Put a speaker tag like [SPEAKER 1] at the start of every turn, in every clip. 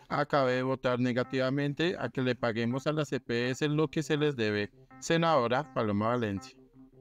[SPEAKER 1] Acabé de votar negativamente a que le paguemos a las EPS lo que se les debe. Senadora Paloma Valencia.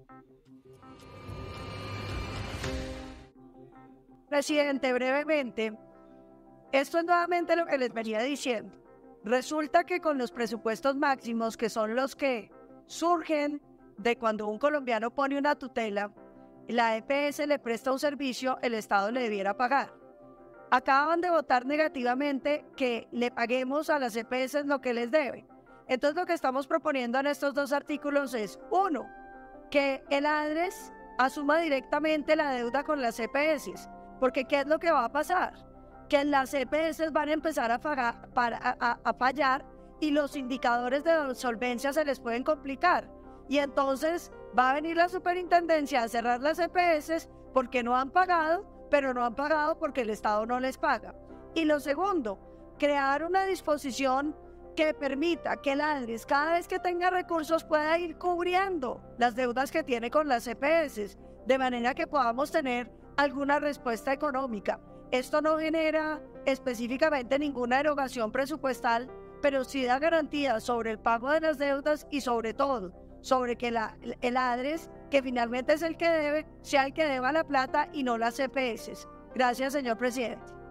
[SPEAKER 2] Presidente, brevemente, esto es nuevamente lo que les venía diciendo. Resulta que con los presupuestos máximos, que son los que surgen de cuando un colombiano pone una tutela, la EPS le presta un servicio, el Estado le debiera pagar. Acaban de votar negativamente que le paguemos a las EPS lo que les debe. Entonces lo que estamos proponiendo en estos dos artículos es, uno, que el ADRES asuma directamente la deuda con las EPS, porque ¿qué es lo que va a pasar? Que las EPS van a empezar a fallar y los indicadores de solvencia se les pueden complicar. Y entonces va a venir la superintendencia a cerrar las EPS porque no han pagado, pero no han pagado porque el Estado no les paga. Y lo segundo, crear una disposición que permita que el ADRES cada vez que tenga recursos pueda ir cubriendo las deudas que tiene con las EPS, de manera que podamos tener alguna respuesta económica. Esto no genera específicamente ninguna erogación presupuestal, pero sí da garantías sobre el pago de las deudas y sobre todo, sobre que el ADRES, que finalmente es el que debe, sea el que deba la plata y no las EPS. Gracias, señor presidente.